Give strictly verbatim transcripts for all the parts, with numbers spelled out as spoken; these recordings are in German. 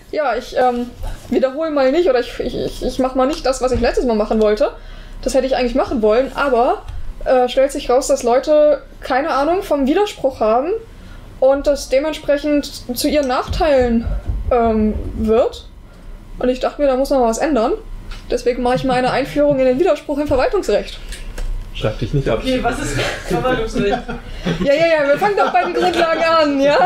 Ja, ich ähm, wiederhole mal nicht, oder ich, ich, ich mache mal nicht das, was ich letztes Mal machen wollte. Das hätte ich eigentlich machen wollen, aber äh, stellt sich raus, dass Leute keine Ahnung vom Widerspruch haben und das dementsprechend zu ihren Nachteilen ähm, wird. Und ich dachte mir, da muss man mal was ändern. Deswegen mache ich mal eine Einführung in den Widerspruch im Verwaltungsrecht. Schreib dich nicht ab. Okay, was ist Verwaltungsrecht? Ja, ja, ja, wir fangen doch bei den Grundlagen an, ja?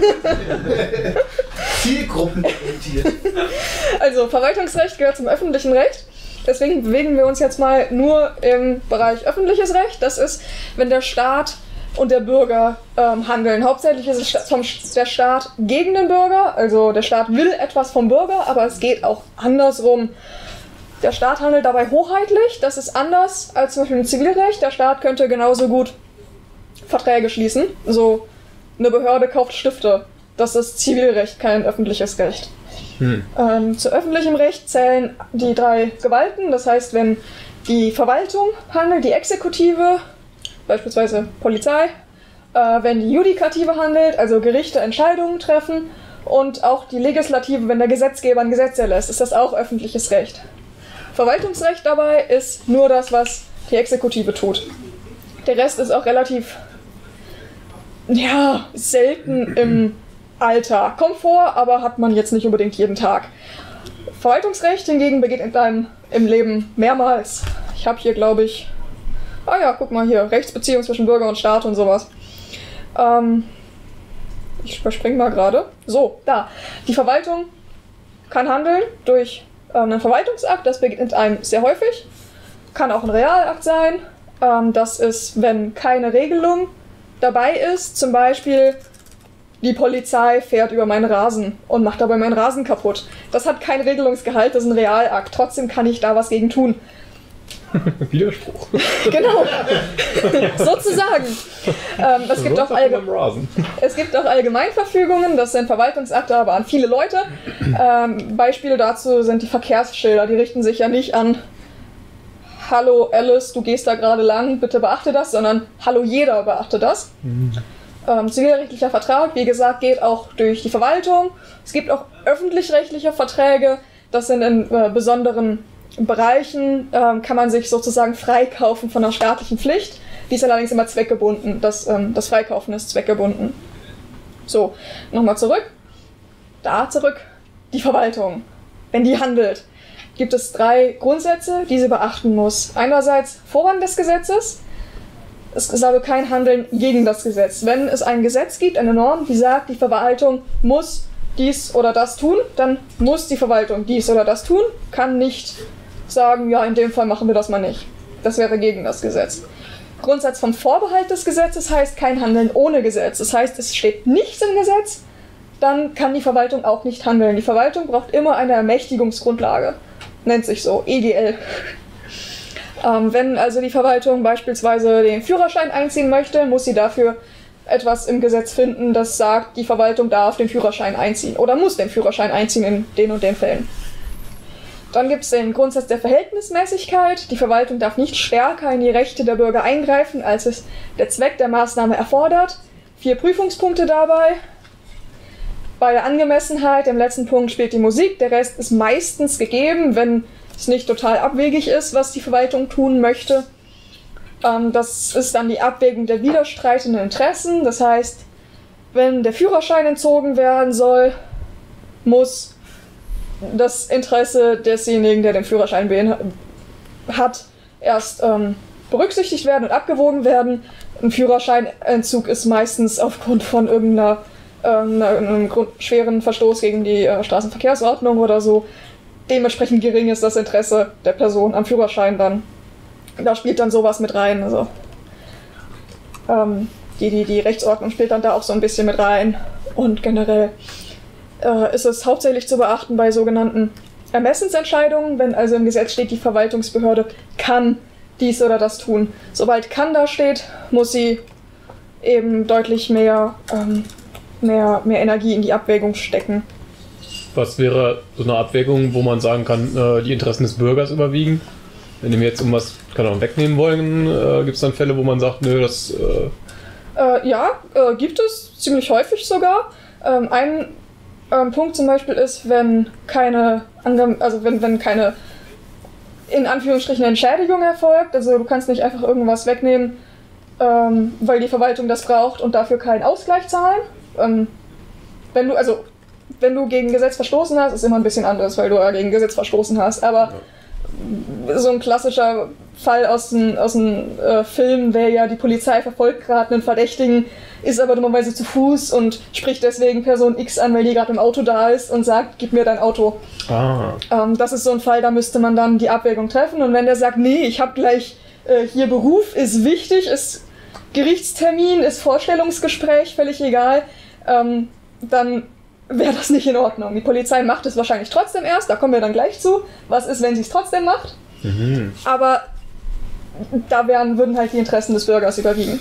Zielgruppenorientiert. Also, Verwaltungsrecht gehört zum öffentlichen Recht. Deswegen bewegen wir uns jetzt mal nur im Bereich öffentliches Recht. Das ist, wenn der Staat und der Bürger ähm, handeln. Hauptsächlich ist es vom, der Staat gegen den Bürger. Also, der Staat will etwas vom Bürger, aber es geht auch andersrum. Der Staat handelt dabei hoheitlich, das ist anders als zum Beispiel im Zivilrecht. Der Staat könnte genauso gut Verträge schließen. So, eine Behörde kauft Stifte. Das ist Zivilrecht, kein öffentliches Recht. Hm. Ähm, zu öffentlichem Recht zählen die drei Gewalten. Das heißt, wenn die Verwaltung handelt, die Exekutive, beispielsweise Polizei, äh, wenn die Judikative handelt, also Gerichte Entscheidungen treffen, und auch die Legislative, wenn der Gesetzgeber ein Gesetz erlässt, ist das auch öffentliches Recht. Verwaltungsrecht dabei ist nur das, was die Exekutive tut. Der Rest ist auch relativ, ja, selten im Alltag. Kommt vor, aber hat man jetzt nicht unbedingt jeden Tag. Verwaltungsrecht hingegen begegnet einem im Leben mehrmals. Ich habe hier, glaube ich, ah ja, guck mal hier, Rechtsbeziehung zwischen Bürger und Staat und sowas. Ähm, ich überspringe mal gerade. So, da. Die Verwaltung kann handeln durch ein Verwaltungsakt, das begegnet einem sehr häufig, kann auch ein Realakt sein. Ähm, das ist, wenn keine Regelung dabei ist, zum Beispiel die Polizei fährt über meinen Rasen und macht dabei meinen Rasen kaputt. Das hat kein Regelungsgehalt, das ist ein Realakt, trotzdem kann ich da was gegen tun. Widerspruch. Genau, sozusagen. Ähm, es, gibt auch es gibt auch Allgemeinverfügungen, das sind Verwaltungsakte, aber an viele Leute. Ähm, Beispiele dazu sind die Verkehrsschilder, die richten sich ja nicht an Hallo Alice, du gehst da gerade lang, bitte beachte das, sondern Hallo jeder, beachte das. Mhm. Ähm, zivilrechtlicher Vertrag, wie gesagt, geht auch durch die Verwaltung. Es gibt auch öffentlich-rechtliche Verträge, das sind in äh, besonderen Bereichen ähm, kann man sich sozusagen freikaufen von der staatlichen Pflicht. Die ist allerdings immer zweckgebunden. Das, ähm, das Freikaufen ist zweckgebunden. So, nochmal zurück. Da zurück. Die Verwaltung. Wenn die handelt, gibt es drei Grundsätze, die sie beachten muss. Einerseits Vorrang des Gesetzes. Es ist also kein Handeln gegen das Gesetz. Wenn es ein Gesetz gibt, eine Norm, die sagt, die Verwaltung muss dies oder das tun, dann muss die Verwaltung dies oder das tun, kann nicht sagen, ja, in dem Fall machen wir das mal nicht. Das wäre gegen das Gesetz. Grundsatz vom Vorbehalt des Gesetzes heißt kein Handeln ohne Gesetz. Das heißt, es steht nichts im Gesetz, dann kann die Verwaltung auch nicht handeln. Die Verwaltung braucht immer eine Ermächtigungsgrundlage. Nennt sich so, E G L. Ähm, wenn also die Verwaltung beispielsweise den Führerschein einziehen möchte, muss sie dafür etwas im Gesetz finden, das sagt, die Verwaltung darf den Führerschein einziehen oder muss den Führerschein einziehen in den und den Fällen. Dann gibt es den Grundsatz der Verhältnismäßigkeit. Die Verwaltung darf nicht stärker in die Rechte der Bürger eingreifen, als es der Zweck der Maßnahme erfordert. Vier Prüfungspunkte dabei. Bei der Angemessenheit, im letzten Punkt, spielt die Musik. Der Rest ist meistens gegeben, wenn es nicht total abwegig ist, was die Verwaltung tun möchte. Ähm, das ist dann die Abwägung der widerstreitenden Interessen. Das heißt, wenn der Führerschein entzogen werden soll, muss das Interesse desjenigen, der den Führerschein hat, erst ähm, berücksichtigt werden und abgewogen werden. Ein Führerscheinentzug ist meistens aufgrund von irgendeiner äh, einem Grund, schweren Verstoß gegen die äh, Straßenverkehrsordnung oder so dementsprechend gering ist das Interesse der Person am Führerschein dann. Da spielt dann sowas mit rein. Also ähm, die, die, die Rechtsordnung spielt dann da auch so ein bisschen mit rein. Und generell äh, ist es hauptsächlich zu beachten bei sogenannten Ermessensentscheidungen, wenn also im Gesetz steht, die Verwaltungsbehörde kann dies oder das tun. Sobald kann da steht, muss sie eben deutlich mehr, ähm, mehr, mehr Energie in die Abwägung stecken. Was wäre so eine Abwägung, wo man sagen kann, äh, die Interessen des Bürgers überwiegen? Wenn wir jetzt irgendwas keine Ahnung, wegnehmen wollen, äh, gibt es dann Fälle, wo man sagt, nö, das... Äh äh, ja, äh, gibt es ziemlich häufig sogar. Ähm, ein ähm, Punkt zum Beispiel ist, wenn keine, also wenn, wenn keine in Anführungsstrichen Entschädigung erfolgt, also du kannst nicht einfach irgendwas wegnehmen, ähm, weil die Verwaltung das braucht und dafür keinen Ausgleich zahlen. Ähm, wenn du, also wenn du gegen Gesetz verstoßen hast, ist immer ein bisschen anderes, weil du ja gegen Gesetz verstoßen hast, aber ja. So ein klassischer Fall aus dem aus dem, äh, Film wäre ja, die Polizei verfolgt gerade einen Verdächtigen, ist aber dummerweise zu Fuß und spricht deswegen Person X an, weil die gerade im Auto da ist und sagt, gib mir dein Auto. Ah. Ähm, das ist so ein Fall, da müsste man dann die Abwägung treffen und wenn der sagt, nee, ich habe gleich äh, hier Beruf, ist wichtig, ist Gerichtstermin, ist Vorstellungsgespräch, völlig egal, ähm, dann wäre das nicht in Ordnung. Die Polizei macht es wahrscheinlich trotzdem erst, da kommen wir dann gleich zu. Was ist, wenn sie es trotzdem macht? Mhm. Aber da wären, würden halt die Interessen des Bürgers überwiegen.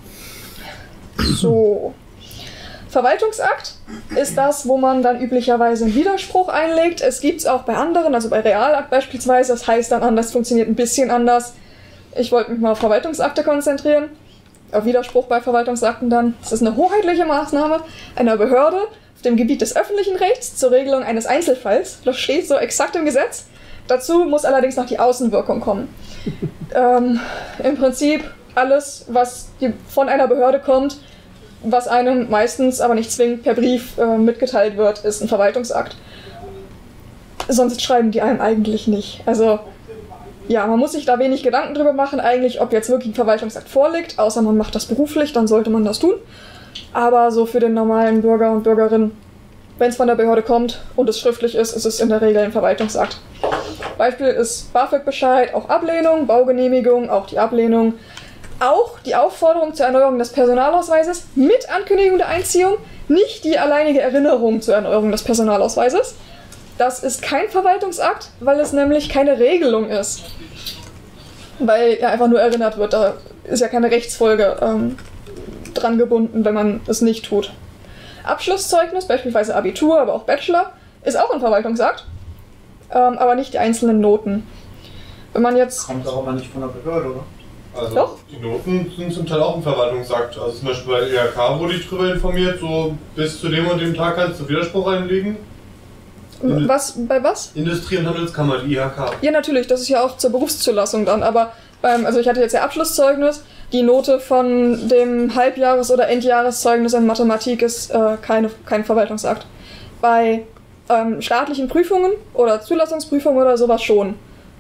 So. Verwaltungsakt ist das, wo man dann üblicherweise einen Widerspruch einlegt. Es gibt es auch bei anderen, also bei Realakt beispielsweise. Das heißt dann anders, funktioniert ein bisschen anders. Ich wollte mich mal auf Verwaltungsakte konzentrieren. Auf Widerspruch bei Verwaltungsakten dann. Das ist eine hoheitliche Maßnahme einer Behörde auf dem Gebiet des öffentlichen Rechts zur Regelung eines Einzelfalls. Das steht so exakt im Gesetz. Dazu muss allerdings noch die Außenwirkung kommen. ähm, Im Prinzip alles, was die, von einer Behörde kommt, was einem meistens, aber nicht zwingend per Brief äh, mitgeteilt wird, ist ein Verwaltungsakt. Sonst schreiben die einem eigentlich nicht. Also ja, man muss sich da wenig Gedanken drüber machen, eigentlich, ob jetzt wirklich ein Verwaltungsakt vorliegt, außer man macht das beruflich, dann sollte man das tun. Aber so für den normalen Bürger und Bürgerin, wenn es von der Behörde kommt und es schriftlich ist, ist es in der Regel ein Verwaltungsakt. Beispiel ist BAföG-Bescheid, auch Ablehnung, Baugenehmigung, auch die Ablehnung. Auch die Aufforderung zur Erneuerung des Personalausweises mit Ankündigung der Einziehung, nicht die alleinige Erinnerung zur Erneuerung des Personalausweises. Das ist kein Verwaltungsakt, weil es nämlich keine Regelung ist. Weil ja einfach nur erinnert wird, da ist ja keine Rechtsfolge ähm, dran gebunden, wenn man es nicht tut. Abschlusszeugnis, beispielsweise Abitur, aber auch Bachelor, ist auch ein Verwaltungsakt, ähm, aber nicht die einzelnen Noten. Wenn man jetzt... Kommt auch aber nicht von der Behörde, oder? Also Doch? Die Noten sind zum Teil auch ein Verwaltungsakt. Also zum Beispiel bei E R K wurde ich darüber informiert, so bis zu dem und dem Tag kannst du Widerspruch einlegen. Was, bei was? Industrie- und Handelskammer, die I H K. Ja, natürlich, das ist ja auch zur Berufszulassung dann, aber beim, also ich hatte jetzt ja Abschlusszeugnis, die Note von dem Halbjahres- oder Endjahreszeugnis in Mathematik ist äh, keine, kein Verwaltungsakt. Bei ähm, staatlichen Prüfungen oder Zulassungsprüfungen oder sowas schon.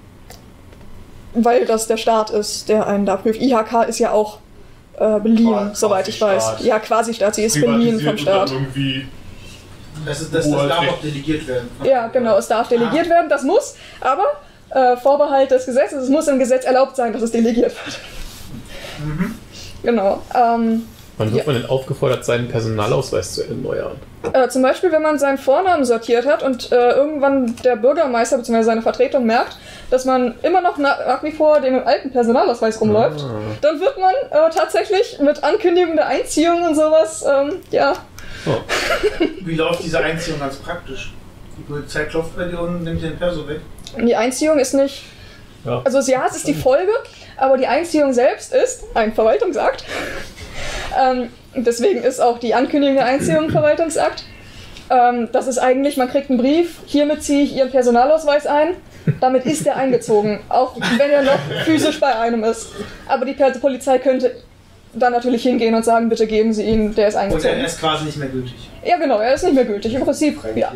Weil das der Staat ist, der einen da prüft. I H K ist ja auch äh, beliehen, Quasi soweit ich weiß. Staat. Ja, quasi Staat, sie ist beliehen vom Staat. Das, ist, das, das darf auch delegiert werden. Ja, genau, es darf delegiert ah. werden, das muss, aber äh, Vorbehalt des Gesetzes, es muss im Gesetz erlaubt sein, dass es delegiert wird. Mhm. Genau. Ähm, Wann wird ja. man denn aufgefordert, seinen Personalausweis zu erneuern? Äh, zum Beispiel, wenn man seinen Vornamen sortiert hat und äh, irgendwann der Bürgermeister bzw. seine Vertretung merkt, dass man immer noch nach, nach wie vor dem alten Personalausweis rumläuft, ah. dann wird man äh, tatsächlich mit Ankündigung der Einziehung und sowas, ähm, ja. Oh. Wie läuft diese Einziehung ganz praktisch? Die Polizei klopft bei dir und nimmt den Perso weg? Die Einziehung ist nicht... Ja. Also ja, es ist die Folge, aber die Einziehung selbst ist ein Verwaltungsakt. ähm, deswegen ist auch die Ankündigung der Einziehung ein Verwaltungsakt. Ähm, das ist eigentlich, man kriegt einen Brief, hiermit ziehe ich Ihren Personalausweis ein. Damit ist der eingezogen, auch wenn er noch physisch bei einem ist. Aber die Polizei könnte dann natürlich hingehen und sagen, bitte geben Sie ihn, der ist eingezogen. Und er ist quasi nicht mehr gültig. Ja genau, er ist nicht mehr gültig, im Prinzip, ja.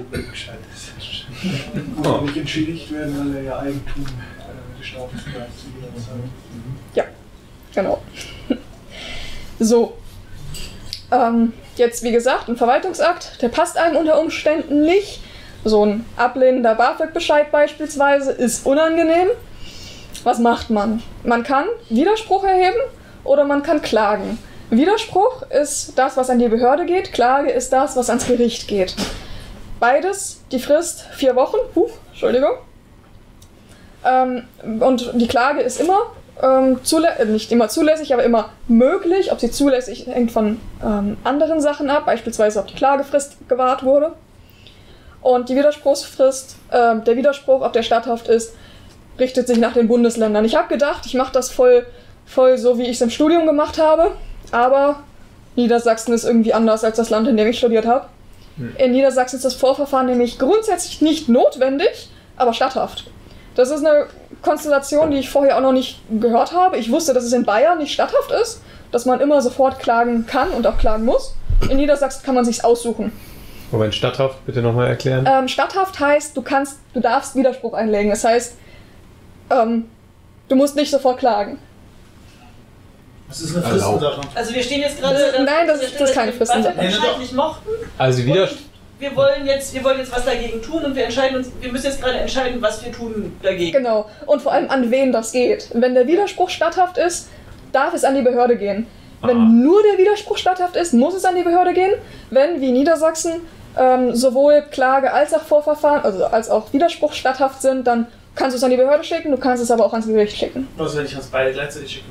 Kann auch nicht entschädigt werden, weil er ja Eigentum äh, gestaubt bleibt zu jeder Zeit. Ja, genau. So, ähm, jetzt wie gesagt, ein Verwaltungsakt, der passt einem unter Umständen nicht. So ein ablehnender BAföG-Bescheid beispielsweise ist unangenehm. Was macht man? Man kann Widerspruch erheben oder man kann klagen. Widerspruch ist das, was an die Behörde geht, Klage ist das, was ans Gericht geht. Beides, die Frist vier Wochen, Puh, Entschuldigung. Ähm, und die Klage ist immer, ähm, zulä- nicht immer zulässig, aber immer möglich. Ob sie zulässig hängt von ähm, anderen Sachen ab, beispielsweise ob die Klagefrist gewahrt wurde. Und die Widerspruchsfrist, äh, der Widerspruch, ob der statthaft ist, richtet sich nach den Bundesländern. Ich habe gedacht, ich mache das voll, voll so, wie ich es im Studium gemacht habe, aber Niedersachsen ist irgendwie anders als das Land, in dem ich studiert habe. Hm. In Niedersachsen ist das Vorverfahren nämlich grundsätzlich nicht notwendig, aber statthaft. Das ist eine Konstellation, die ich vorher auch noch nicht gehört habe. Ich wusste, dass es in Bayern nicht statthaft ist, dass man immer sofort klagen kann und auch klagen muss. In Niedersachsen kann man sich's aussuchen. Moment, statthaft, bitte nochmal erklären. Ähm, statthaft heißt, du kannst, du darfst Widerspruch einlegen. Das heißt, ähm, du musst nicht sofort klagen. Das ist eine Fristensache. Also wir stehen jetzt gerade... Äh, nein, das, das ist keine Fristensache. Wir wahrscheinlich mochten. Also Widerspruch... Wir wollen, jetzt, wir wollen jetzt was dagegen tun und wir entscheiden uns, wir müssen jetzt gerade entscheiden, was wir tun dagegen. Genau. Und vor allem an wen das geht. Wenn der Widerspruch statthaft ist, darf es an die Behörde gehen. Wenn ah. nur der Widerspruch statthaft ist, muss es an die Behörde gehen. Wenn, wie Niedersachsen, ähm, sowohl Klage als auch Vorverfahren, also als auch Widerspruch statthaft sind, dann kannst du es an die Behörde schicken, du kannst es aber auch ans Gericht schicken. Was, wenn ich uns beide gleichzeitig schicke?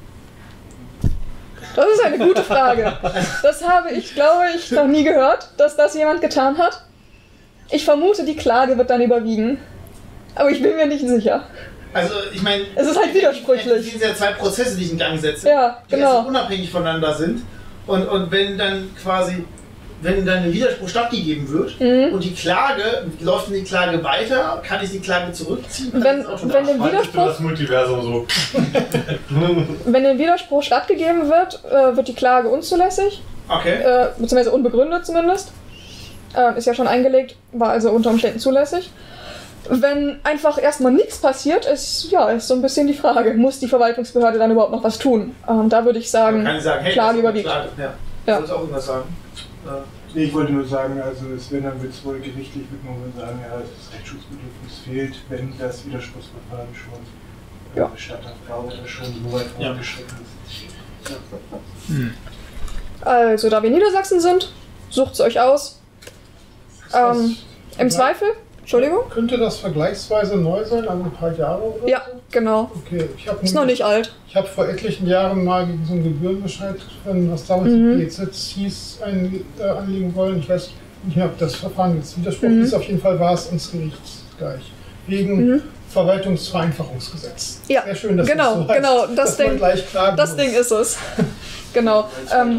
Das ist eine gute Frage. Das habe ich, glaube ich, noch nie gehört, dass das jemand getan hat. Ich vermute, die Klage wird dann überwiegen. Aber ich bin mir nicht sicher. Also, ich meine... Es ist halt widersprüchlich. Es sind ja zwei Prozesse, die ich in Gang setze. Ja, die genau. also unabhängig voneinander sind. Und, und wenn dann quasi... Wenn dann ein Widerspruch stattgegeben wird mhm. und die Klage, läuft dann die Klage weiter, kann ich die Klage zurückziehen? Wenn, wenn dem Widerspruch, das Multiversum so. wenn dem Widerspruch stattgegeben wird, äh, wird die Klage unzulässig. Okay. Äh, beziehungsweise unbegründet zumindest. Äh, ist ja schon eingelegt, war also unter Umständen zulässig. Wenn einfach erstmal nichts passiert, ist ja ist so ein bisschen die Frage, muss die Verwaltungsbehörde dann überhaupt noch was tun? Ähm, da würde ich sagen, kann ich sagen hey, Klage überwiegt. Klage. Ja. Ja. Ich wollte auch irgendwas sagen. Nee, ich wollte nur sagen, also es, wenn dann wird es wohl gerichtlich, wird man wohl sagen, ja, das Rechtsschutzbedürfnis fehlt, wenn das Widerspruchsverfahren schon äh, ja. statthaft war oder schon so weit fortgeschritten ist. Ja. Hm. Also, da wir Niedersachsen sind, sucht es euch aus. Ähm, Im Zweifel, Entschuldigung? Könnte das vergleichsweise neu sein, also ein paar Jahre oder Ja, so? genau. Okay, ich habe ist noch nicht alt. Ich habe vor etlichen Jahren mal gegen so einen Gebührenbescheid, was damals mhm. die B Z hieß, ein, äh, anlegen wollen. Ich weiß nicht mehr, ob das Verfahren jetzt Widerspruch mhm. ist. Auf jeden Fall war es ans Gericht gleich. Wegen mhm. Verwaltungsvereinfachungsgesetz. Ja, sehr schön, dass genau, das so heißt, genau, das, dass Ding, man gleich klagen das muss. Ding ist es. Genau. Ähm,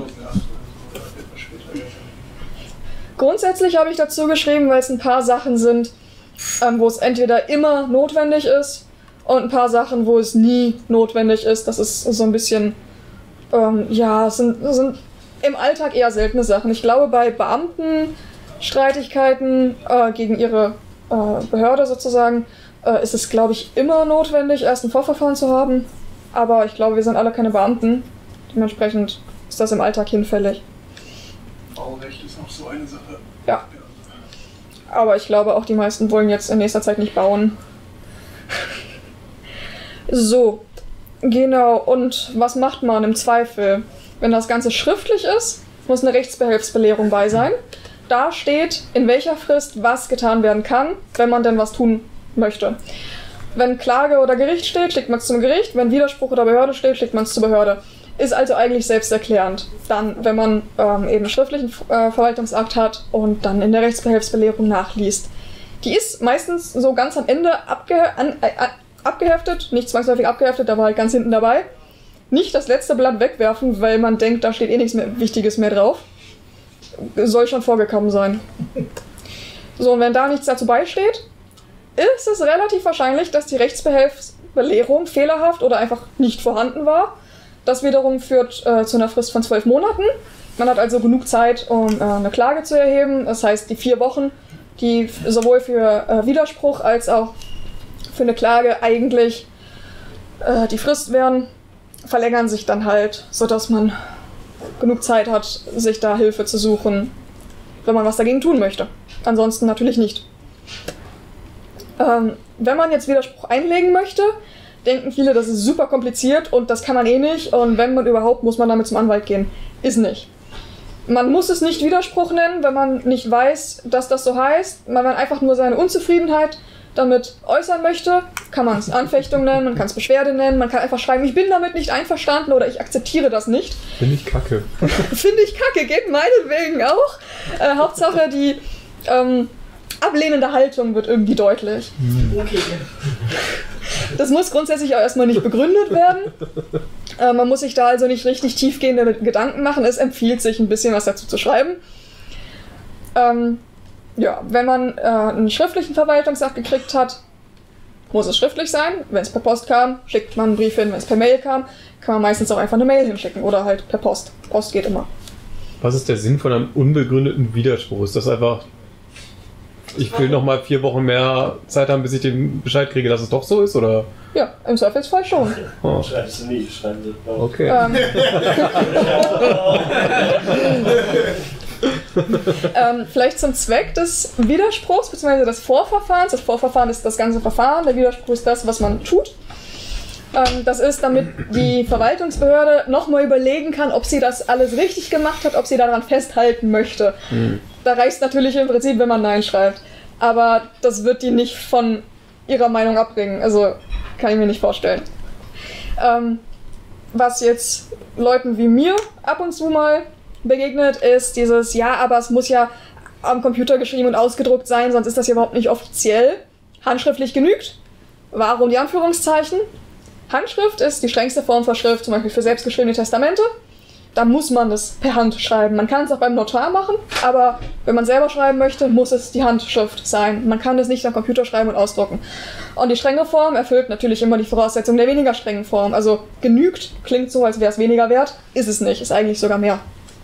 grundsätzlich habe ich dazu geschrieben, weil es ein paar Sachen sind, ähm, wo es entweder immer notwendig ist und ein paar Sachen, wo es nie notwendig ist. Das ist so ein bisschen, ähm, ja, es sind, sind im Alltag eher seltene Sachen. Ich glaube, bei Beamtenstreitigkeiten äh, gegen ihre äh, Behörde sozusagen äh, ist es, glaube ich, immer notwendig, erst ein Vorverfahren zu haben. Aber ich glaube, wir sind alle keine Beamten. Dementsprechend ist das im Alltag hinfällig. Baurecht ist auch so eine Sache. Ja. Aber ich glaube, auch die meisten wollen jetzt in nächster Zeit nicht bauen. So, genau. Und was macht man im Zweifel? Wenn das Ganze schriftlich ist, muss eine Rechtsbehelfsbelehrung bei sein. Da steht, in welcher Frist was getan werden kann, wenn man denn was tun möchte. Wenn Klage oder Gericht steht, schickt man es zum Gericht. Wenn Widerspruch oder Behörde steht, schickt man es zur Behörde. Ist also eigentlich selbsterklärend. Dann, wenn man ähm, eben einen schriftlichen äh, Verwaltungsakt hat und dann in der Rechtsbehelfsbelehrung nachliest. Die ist meistens so ganz am Ende abge an, äh, abgeheftet, nicht zwangsläufig abgeheftet, aber halt ganz hinten dabei. Nicht das letzte Blatt wegwerfen, weil man denkt, da steht eh nichts mehr Wichtiges mehr drauf. Soll schon vorgekommen sein. So, und wenn da nichts dazu beisteht, ist es relativ wahrscheinlich, dass die Rechtsbehelfsbelehrung fehlerhaft oder einfach nicht vorhanden war. Das wiederum führt äh, zu einer Frist von zwölf Monaten. Man hat also genug Zeit, um äh, eine Klage zu erheben. Das heißt, die vier Wochen, die sowohl für äh, Widerspruch als auch für eine Klage eigentlich äh, die Frist wären, verlängern sich dann halt, sodass man genug Zeit hat, sich da Hilfe zu suchen, wenn man was dagegen tun möchte. Ansonsten natürlich nicht. Ähm, wenn man jetzt Widerspruch einlegen möchte, denken viele, das ist super kompliziert und das kann man eh nicht und wenn man überhaupt, muss man damit zum Anwalt gehen. Ist nicht. Man muss es nicht Widerspruch nennen, wenn man nicht weiß, dass das so heißt. Wenn man einfach nur seine Unzufriedenheit damit äußern möchte, kann man es Anfechtung nennen, man kann es Beschwerde nennen, man kann einfach schreiben, ich bin damit nicht einverstanden oder ich akzeptiere das nicht. Finde ich kacke. Finde ich kacke, geht meinetwegen auch. Äh, Hauptsache die ähm, ablehnende Haltung wird irgendwie deutlich. Okay. Das muss grundsätzlich auch erstmal nicht begründet werden. Äh, man muss sich da also nicht richtig tiefgehende Gedanken machen. Es empfiehlt sich, ein bisschen was dazu zu schreiben. Ähm, ja, wenn man äh, einen schriftlichen Verwaltungsakt gekriegt hat, muss es schriftlich sein. Wenn es per Post kam, schickt man einen Brief hin. Wenn es per Mail kam, kann man meistens auch einfach eine Mail hinschicken oder halt per Post. Post geht immer. Was ist der Sinn von einem unbegründeten Widerspruch? Ist das einfach, ich will noch mal vier Wochen mehr Zeit haben, bis ich den Bescheid kriege, dass es doch so ist, oder? Ja, im Zweifelsfall schon. Oh. Schreibst du nie, schreiben sie. Okay. Ähm, ähm, vielleicht zum Zweck des Widerspruchs bzw. des Vorverfahrens. Das Vorverfahren ist das ganze Verfahren, der Widerspruch ist das, was man tut. Ähm, das ist, damit die Verwaltungsbehörde nochmal überlegen kann, ob sie das alles richtig gemacht hat, ob sie daran festhalten möchte. Mhm. Da reicht es natürlich im Prinzip, wenn man Nein schreibt. Aber das wird die nicht von ihrer Meinung abbringen. Also kann ich mir nicht vorstellen. Ähm, was jetzt Leuten wie mir ab und zu mal begegnet, ist dieses, ja, aber es muss ja am Computer geschrieben und ausgedruckt sein, sonst ist das ja überhaupt nicht offiziell. Handschriftlich genügt. Warum die Anführungszeichen? Handschrift ist die strengste Form von Schrift, zum Beispiel für selbstgeschriebene Testamente. Da muss man das per Hand schreiben. Man kann es auch beim Notar machen, aber wenn man selber schreiben möchte, muss es die Handschrift sein. Man kann das nicht am Computer schreiben und ausdrucken. Und die strenge Form erfüllt natürlich immer die Voraussetzungen der weniger strengen Form. Also genügt, klingt so, als wäre es weniger wert, ist es nicht, ist eigentlich sogar mehr.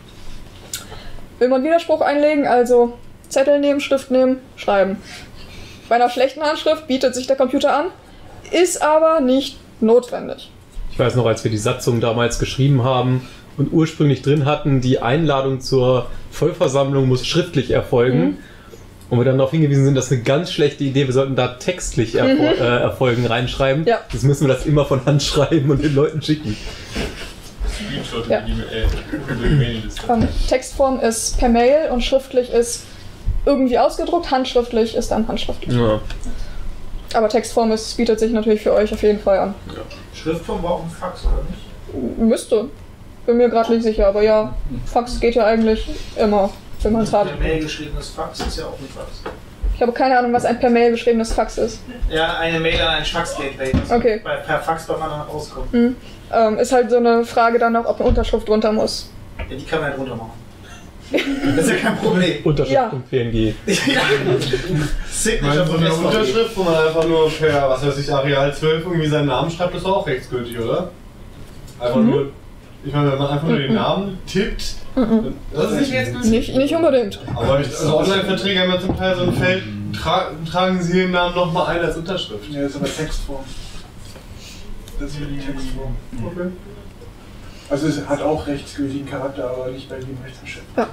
Will man Widerspruch einlegen, also Zettel nehmen, Stift nehmen, schreiben. Bei einer schlechten Handschrift bietet sich der Computer an, ist aber nicht notwendig. Ich weiß noch, als wir die Satzung damals geschrieben haben und ursprünglich drin hatten, die Einladung zur Vollversammlung muss schriftlich erfolgen. Mhm. Und wir dann darauf hingewiesen sind, das ist eine ganz schlechte Idee, wir sollten da textlich erfol- mhm. äh, Erfolgen reinschreiben. Ja. Jetzt müssen wir das immer von Hand schreiben und den Leuten schicken. Ja. ähm, Textform ist per Mail und schriftlich ist irgendwie ausgedruckt, handschriftlich ist dann handschriftlich. Ja. Aber Textform ist, bietet sich natürlich für euch auf jeden Fall an. Ja. Schriftform war auch ein Fax, oder nicht? Müsste. Bin mir gerade nicht sicher, aber ja, Fax geht ja eigentlich immer, wenn man es hat. Per Mail geschriebenes Fax ist ja auch ein Fax. Ich habe keine Ahnung, was ein per Mail geschriebenes Fax ist. Ja, eine Mail an ein Fax-Gateway. Okay. Bei, per Fax bei man dann rauskommt. Mhm. Ähm, ist halt so eine Frage dann noch, ob eine Unterschrift drunter muss. Ja, die kann man ja drunter machen. Das ist ja kein Problem. Unterschrift.png. Ja. Signature von der Unterschrift, wo man einfach nur per, was weiß ich, Areal zwölf irgendwie seinen Namen schreibt, ist auch rechtsgültig, oder? Einfach mhm. nur, ich meine, wenn man einfach nur den Namen tippt, mhm. das ist nicht rechtsgültig. Nicht, nicht unbedingt. Aber ich, also Online-Verträge haben ja zum Teil so ein Feld, tra tragen Sie den Namen nochmal ein als Unterschrift. Ja, das ist aber Textform. Das ist die Textform. Okay. Also es hat auch rechtsgültigen Charakter, aber nicht bei jedem Rechtsgeschäft. Ja.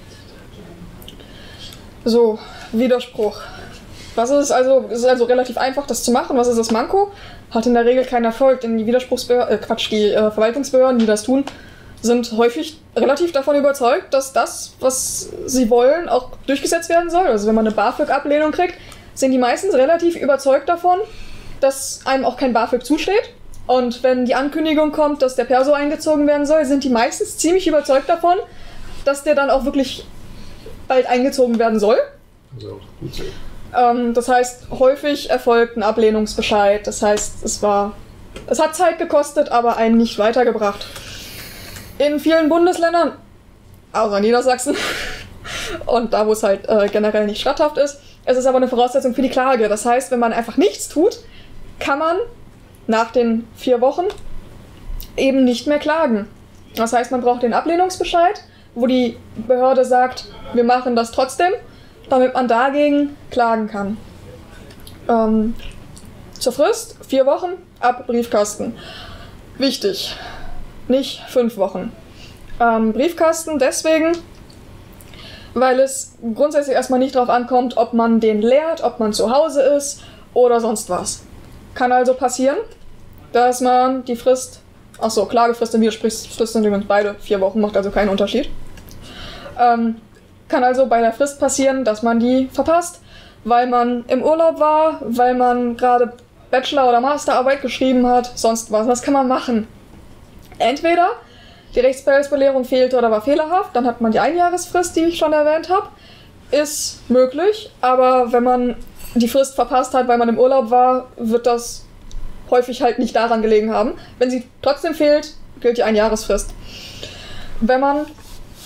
So, Widerspruch. Was ist also, es ist also relativ einfach, das zu machen. Was ist das Manko? Hat in der Regel keinen Erfolg, denn die Widerspruchsbehörden, äh, Quatsch, die äh, Verwaltungsbehörden, die das tun, sind häufig relativ davon überzeugt, dass das, was sie wollen, auch durchgesetzt werden soll. Also wenn man eine BAföG-Ablehnung kriegt, sind die meistens relativ überzeugt davon, dass einem auch kein BAföG zusteht. Und wenn die Ankündigung kommt, dass der Perso eingezogen werden soll, sind die meistens ziemlich überzeugt davon, dass der dann auch wirklich bald eingezogen werden soll. Also, gut so. Ähm, das heißt, häufig erfolgt ein Ablehnungsbescheid. Das heißt, es war, es hat Zeit gekostet, aber einen nicht weitergebracht. In vielen Bundesländern, außer Niedersachsen, und da, wo es halt äh, generell nicht statthaft ist, es ist aber eine Voraussetzung für die Klage. Das heißt, wenn man einfach nichts tut, kann man nach den vier Wochen eben nicht mehr klagen. Das heißt, man braucht den Ablehnungsbescheid, wo die Behörde sagt, wir machen das trotzdem, damit man dagegen klagen kann. Ähm, zur Frist, vier Wochen, ab Briefkasten. Wichtig, nicht fünf Wochen. Ähm, Briefkasten deswegen, weil es grundsätzlich erstmal nicht darauf ankommt, ob man den leert, ob man zu Hause ist oder sonst was. Kann also passieren, dass man die Frist, achso, Klagefrist und Widerspruchsfrist sind übrigens beide vier Wochen, macht also keinen Unterschied. Ähm, kann also bei der Frist passieren, dass man die verpasst, weil man im Urlaub war, weil man gerade Bachelor- oder Masterarbeit geschrieben hat, sonst was. Was kann man machen? Entweder die Rechtsbehelfsbelehrung fehlte oder war fehlerhaft, dann hat man die Einjahresfrist, die ich schon erwähnt habe. Ist möglich, aber wenn man die Frist verpasst hat, weil man im Urlaub war, wird das häufig halt nicht daran gelegen haben. Wenn sie trotzdem fehlt, gilt die Einjahresfrist. Wenn man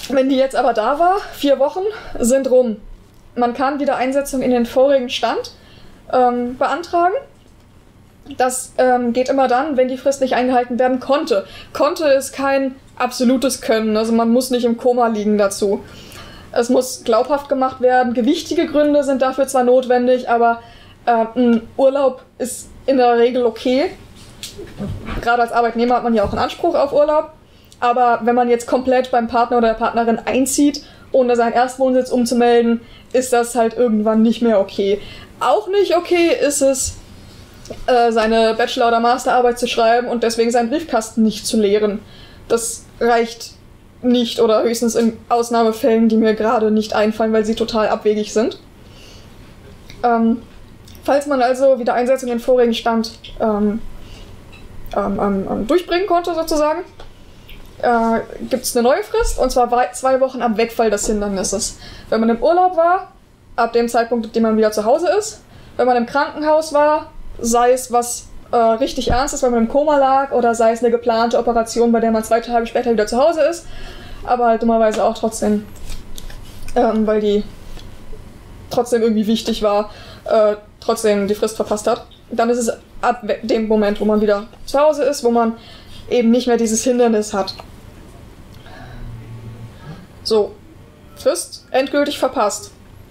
Wenn die jetzt aber da war, vier Wochen sind rum. Man kann wieder Einsetzung in den vorigen Stand ähm, beantragen. Das ähm, geht immer dann, wenn die Frist nicht eingehalten werden konnte. Konnte ist kein absolutes Können, also man muss nicht im Koma liegen dazu. Es muss glaubhaft gemacht werden. Gewichtige Gründe sind dafür zwar notwendig, aber äh, ein Urlaub ist in der Regel okay. Gerade als Arbeitnehmer hat man ja auch einen Anspruch auf Urlaub. Aber wenn man jetzt komplett beim Partner oder der Partnerin einzieht, ohne seinen Erstwohnsitz umzumelden, ist das halt irgendwann nicht mehr okay. Auch nicht okay ist es, äh, seine Bachelor- oder Masterarbeit zu schreiben und deswegen seinen Briefkasten nicht zu leeren. Das reicht nicht oder höchstens in Ausnahmefällen, die mir gerade nicht einfallen, weil sie total abwegig sind. Ähm, falls man also wieder Einsetzung in den vorigen Stand ähm, ähm, ähm, durchbringen konnte, sozusagen, äh, gibt es eine neue Frist, und zwar zwei Wochen ab Wegfall des Hindernisses. Wenn man im Urlaub war, ab dem Zeitpunkt, ab dem man wieder zu Hause ist. Wenn man im Krankenhaus war, sei es was äh, richtig Ernstes, weil man im Koma lag, oder sei es eine geplante Operation, bei der man zwei Tage später wieder zu Hause ist, aber halt dummerweise auch trotzdem, ähm, weil die trotzdem irgendwie wichtig war, äh, trotzdem die Frist verpasst hat. Dann ist es ab dem Moment, wo man wieder zu Hause ist, wo man eben nicht mehr dieses Hindernis hat. So, Frist endgültig verpasst.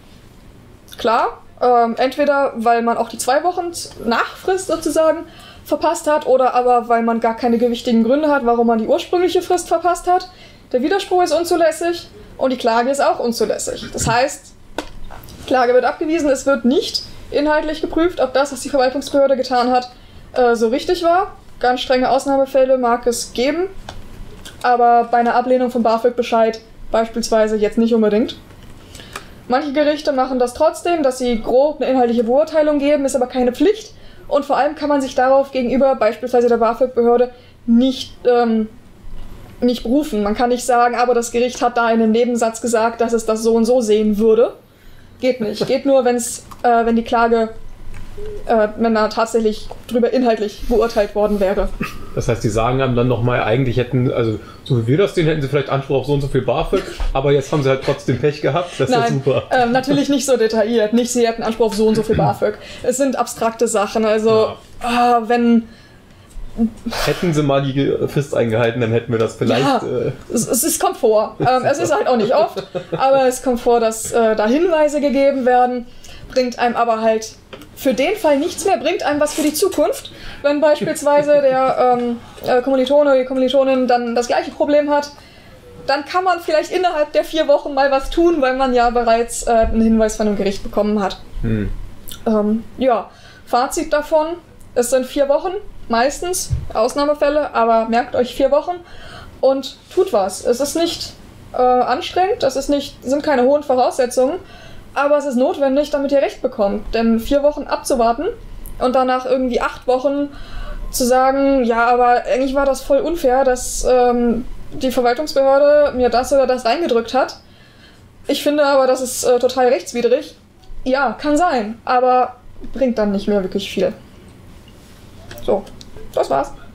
Klar, ähm, entweder weil man auch die zwei Wochen Nachfrist sozusagen verpasst hat, oder aber weil man gar keine gewichtigen Gründe hat, warum man die ursprüngliche Frist verpasst hat. Der Widerspruch ist unzulässig und die Klage ist auch unzulässig. Das heißt, Klage wird abgewiesen, es wird nicht inhaltlich geprüft, ob das, was die Verwaltungsbehörde getan hat, äh, so richtig war. Ganz strenge Ausnahmefälle mag es geben, aber bei einer Ablehnung von BAföG-Bescheid beispielsweise jetzt nicht unbedingt. Manche Gerichte machen das trotzdem, dass sie grob eine inhaltliche Beurteilung geben, ist aber keine Pflicht, und vor allem kann man sich darauf gegenüber beispielsweise der BAföG-Behörde nicht, ähm, nicht berufen. Man kann nicht sagen, aber das Gericht hat da in einem Nebensatz gesagt, dass es das so und so sehen würde. Geht nicht. Geht nur, wenn's, äh, wenn die Klage, äh, wenn da tatsächlich drüber inhaltlich beurteilt worden wäre. Das heißt, die sagen einem dann nochmal, eigentlich hätten, also so wie wir das sehen, hätten sie vielleicht Anspruch auf so und so viel BAföG, aber jetzt haben sie halt trotzdem Pech gehabt. Das ist ja super. Ähm, natürlich nicht so detailliert. Nicht, sie hätten Anspruch auf so und so viel BAföG. Es sind abstrakte Sachen. Also, ja. äh, wenn... Hätten sie mal die Frist eingehalten, dann hätten wir das vielleicht... Ja, äh es, es kommt vor. Ähm, es ist halt auch nicht oft, aber es kommt vor, dass äh, da Hinweise gegeben werden, bringt einem aber halt für den Fall nichts mehr, bringt einem was für die Zukunft. Wenn beispielsweise der ähm, äh, Kommilitone oder die Kommilitonin dann das gleiche Problem hat, dann kann man vielleicht innerhalb der vier Wochen mal was tun, weil man ja bereits äh, einen Hinweis von einem Gericht bekommen hat. Hm. Ähm, ja, Fazit davon, es sind vier Wochen, meistens, Ausnahmefälle, aber merkt euch vier Wochen und tut was. Es ist nicht äh, anstrengend, es ist nicht, sind keine hohen Voraussetzungen, aber es ist notwendig, damit ihr Recht bekommt. Denn vier Wochen abzuwarten und danach irgendwie acht Wochen zu sagen, ja, aber eigentlich war das voll unfair, dass ähm, die Verwaltungsbehörde mir das oder das reingedrückt hat. Ich finde aber, das ist äh, total rechtswidrig. Ja, kann sein, aber bringt dann nicht mehr wirklich viel. So, das war's.